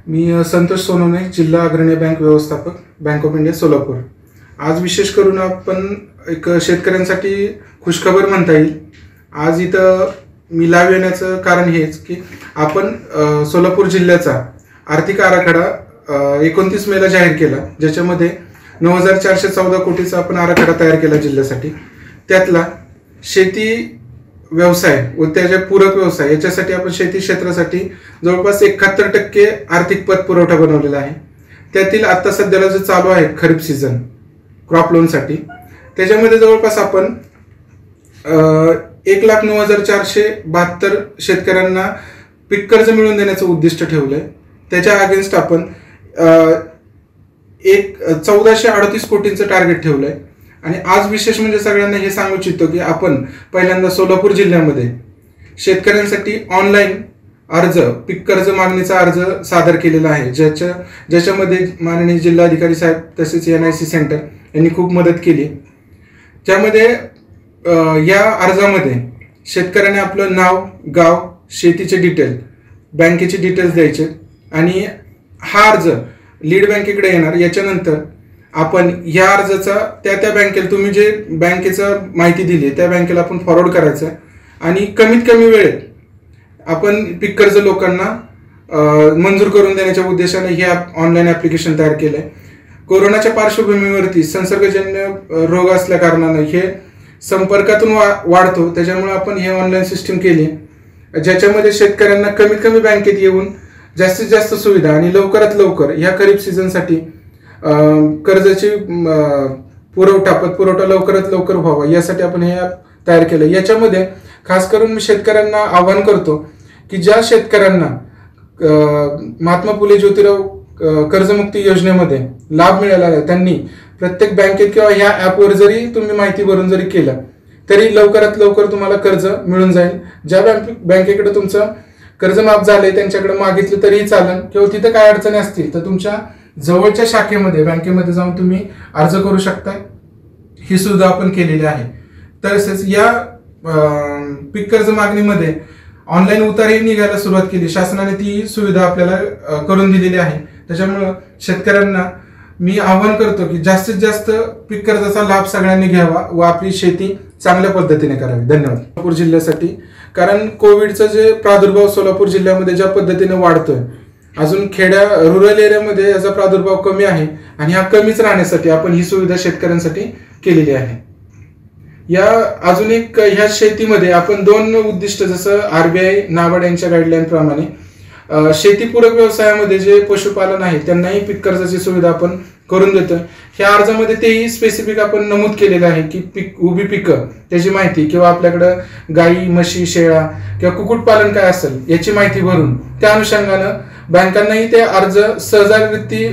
मी संतोष सोनवणे, जिल्हा अग्रणी बँक व्यवस्थापक, बँक ऑफ इंडिया सोलापूर। आज विशेष करून आपण एक शेतकऱ्यांसाठी खुशखबर म्हणता येईल। आज इथं मी लाईव्ह येण्याचं कारण हेच की आपण सोलापूर जिल्ह्याचा आर्थिक आराखडा 29 मेला जाहीर केला, ज्याच्यामध्ये 9414 कोटीचा आपण आराखडा तयार केला जिल्ह्यासाठी। त्यातला शेती व्यवसाय व त्याचे पूरक व्यवसाय याच्यासाठी आपण शेती क्षेत्रासाठी जवळपास 71% आर्थिक पत पुरवठा बनवलेला आहे। त्यातील आता सध्याला जो चालू आहे खरीप सीझन क्रॉप लोन साठी, त्याच्यामध्ये जवळपास आपण 1,09,472 शेतकऱ्यांना पीक कर्ज मिळवून देण्याचं उद्दिष्ट ठेवलंय। त्याच्या अगेन्स्ट आपण 1438 कोटींचं टार्गेट ठेवलंय। आणि आज विशेष म्हणजे सगळ्यांना हे सांगू इच्छितो की आपण पहिल्यांदा सोलापूर जिल्ह्यामध्ये शेतकऱ्यांसाठी ऑनलाईन अर्ज पीक कर्ज मागणीचा अर्ज सादर केलेला आहे, ज्याच्यामध्ये माननीय जिल्हाधिकारी साहेब तसेच NIC सेंटर यांनी खूप मदत केली। त्यामध्ये या अर्जामध्ये शेतकऱ्याने आपलं नाव, गाव, शेतीचे डिटेल, बँकेचे डिटेल्स द्यायचे आणि हा अर्ज लीड बँकेकडे येणार। याच्यानंतर आपण या अर्जाचा त्या बँकेला तुम्ही जे बँकेचं माहिती दिली त्या बँकेला आपण फॉरवर्ड करायचं आणि कमीत कमी वेळेत आपण पीक कर्ज लोकांना मंजूर करून देण्याच्या उद्देशाने हे ऑनलाईन ॲप्लिकेशन तयार केलंय। कोरोनाच्या पार्श्वभूमीवरती संसर्गजन्य रोग असल्या कारणाने हे संपर्कातून वाढतो, त्याच्यामुळे आपण हे ऑनलाईन सिस्टीम केली, ज्याच्यामध्ये शेतकऱ्यांना कमीत कमी बँकेत येऊन जास्तीत जास्त सुविधा आणि लवकरात लवकर या खरीप सीझनसाठी कर्जाची पतपुरवठा लवकरात लवकर व्हावा यासाठी आपण हे तयार केलं। याच्यामध्ये खास करून मी शेतकऱ्यांना आवाहन करतो की ज्या शेतकऱ्यांना महात्मा फुले ज्योतिराव कर्जमुक्ती योजनेमध्ये लाभ मिळाला आहे त्यांनी प्रत्येक बँकेत किंवा ह्या ॲपवर जरी तुम्ही माहिती भरून जरी केलं तरी लवकरात लवकर तुम्हाला कर्ज मिळून जाईल। ज्या बँकेकडे तुमचं कर्ज माफ झालंय त्यांच्याकडे मागितलं तरीही चालेल, किंवा तिथं काय अडचणी असतील तर तुमच्या जवळच्या शाखेमध्ये बँकेमध्ये जाऊन तुम्ही अर्ज करू शकता। ही सुविधा आपण केलेली आहे। तसेच या पीक कर्ज मागणीमध्ये ऑनलाईन उतारही निघायला सुरुवात केली, शासनाने ती सुविधा आपल्याला करून दिलेली आहे। त्याच्यामुळं शेतकऱ्यांना मी आवाहन करतो की जास्तीत जास्त पीक कर्जाचा लाभ सगळ्यांनी घ्यावा व आपली शेती चांगल्या पद्धतीने करावी। धन्यवाद। सोलापूर जिल्ह्यासाठी, कारण कोविडचा जे प्रादुर्भाव सोलापूर जिल्ह्यामध्ये ज्या पद्धतीने वाढतोय, अजून रुरल एरियामध्ये याचा प्रादुर्भाव कमी आहे आणि हा कमीच राहण्यासाठी आपण ही सुविधा शेतकऱ्यांसाठी केलेली आहे। या अजून एक ह्या शेतीमध्ये आपण 2 उद्दिष्ट, जसं RBI नाबार्ड यांच्या गाईडलाईन प्रमाणे शेतीपूरक व्यवसायामध्ये जे पशुपालन आहे त्यांनाही पीक कर्जाची सुविधा आपण करून देतोय। ह्या अर्जामध्ये तेही स्पेसिफिक आपण नमूद केलेलं आहे की उभी पिकं त्याची माहिती, किंवा आपल्याकडं गाई, म्हशी, शेळ्या किंवा कुक्कुटपालन काय असेल याची माहिती भरून त्या अनुषंगानं बँकांनाही ते अर्ज सहजागती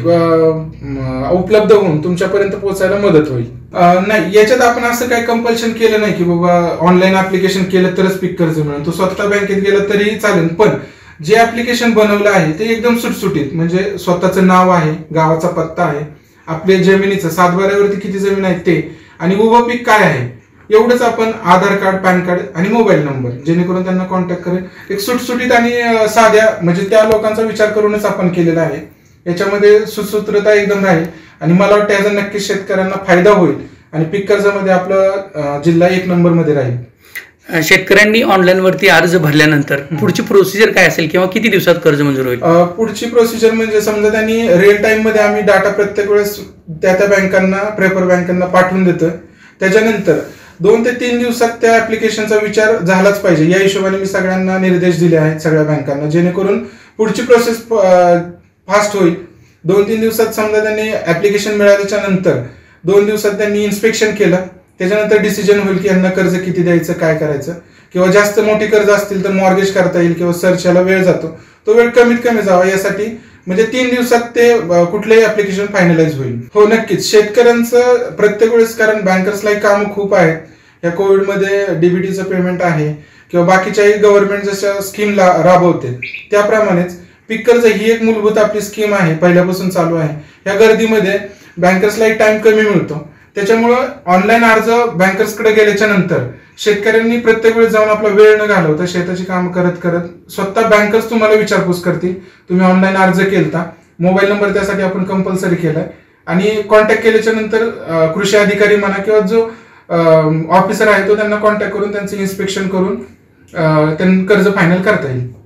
उपलब्ध होऊन तुमच्यापर्यंत पोहोचायला मदत होईल। नाही, याच्यात आपण असं काही कंपल्शन केलं नाही की बाबा ऑनलाईन ऍप्लिकेशन केलं तरच पीक कर्ज मिळेल, तो स्वतः बँकेत गेला तरीही चालेल। पण जे ऍप्लिकेशन बनवलं आहे ते एकदम सुटसुटीत, म्हणजे स्वतःचं नाव आहे, गावाचा पत्ता आहे, आपल्या जमिनीचं 7/12वरती किती जमीन आहे ते, आणि उभं पीक काय आहे एवढंच आपण आधार कार्ड, पॅन कार्ड आणि मोबाईल नंबर, जेणेकरून त्यांना कॉन्टॅक्ट करेल। एक सुटसुटीत आणि साध्या, म्हणजे त्या लोकांचा विचार करूनच आपण केलेला आहे। याच्यामध्ये सुसूत्रता एकदम राहील आणि मला वाटतं याचा नक्कीच शेतकऱ्यांना फायदा होईल आणि पीक कर्जामध्ये आपला जिल्हा 1 नंबरमध्ये राहील। शेतकऱ्यांनी ऑनलाईन वरती अर्ज भरल्यानंतर पुढची प्रोसिजर काय असेल किंवा किती दिवसात कर्ज मंजूर होईल? पुढची प्रोसिजर म्हणजे समजा त्यांनी रिअल टाइम मध्ये आम्ही डाटा प्रत्येक वेळेस त्या बँकांना, प्रेफर बँकांना पाठवून देतोय। त्याच्यानंतर 2 ते 3 दिवसात त्या ऍप्लिकेशनचा विचार झालाच पाहिजे, या हिशोबाने मी सगळ्यांना निर्देश दिले आहेत सगळ्या बँकांना, जेणेकरून पुढची प्रोसेस फास्ट होईल। 2-3 दिवसात समजा त्यांनी ऍप्लिकेशन मिळाल्याच्या नंतर 2 दिवसात त्यांनी इन्स्पेक्शन केलं, त्याच्यानंतर डिसिजन होईल की यांना कर्ज किती द्यायचं, काय करायचं, किंवा जास्त मोठी कर्ज असतील तर मॉर्गेज करता येईल किंवा सर्च याला वेळ जातो, तो वेळ कमीत कमी जावा यासाठी म्हणजे 3 दिवसात ते कुठलंही ऍप्लिकेशन फायनलाइज होईल। हो नक्कीच, शेतकऱ्यांचं प्रत्येक वेळेस, कारण बँकर्सलाही कामं खूप आहेत, या कोविडमध्ये डीबीटीचं पेमेंट आहे किंवा बाकीच्याही गव्हर्नमेंट जशा स्कीम राबवते त्याप्रमाणेच पीक कर्ज ही एक मूलभूत आपली स्कीम आहे, पहिल्यापासून चालू आहे। या गर्दीमध्ये बँकर्सलाही टाइम कमी मिळतो, त्याच्यामुळं ऑनलाईन अर्ज बँकर्सकडे गेल्याच्या नंतर शेतकऱ्यांनी प्रत्येक वेळेस जाऊन आपला वेळ न घालवता शेताची कामं करत करत स्वतः बँकर्स तुम्हाला विचारपूस करतील तुम्ही ऑनलाईन अर्ज केलता, मोबाईल नंबर त्यासाठी आपण कंपल्सरी केलाय आणि कॉन्टॅक्ट केल्याच्या नंतर कृषी अधिकारी म्हणा किंवा जो ऑफिसर आहे तो त्यांना कॉन्टॅक्ट करून त्यांचं इन्स्पेक्शन करून त्यांना कर्ज फायनल करता येईल.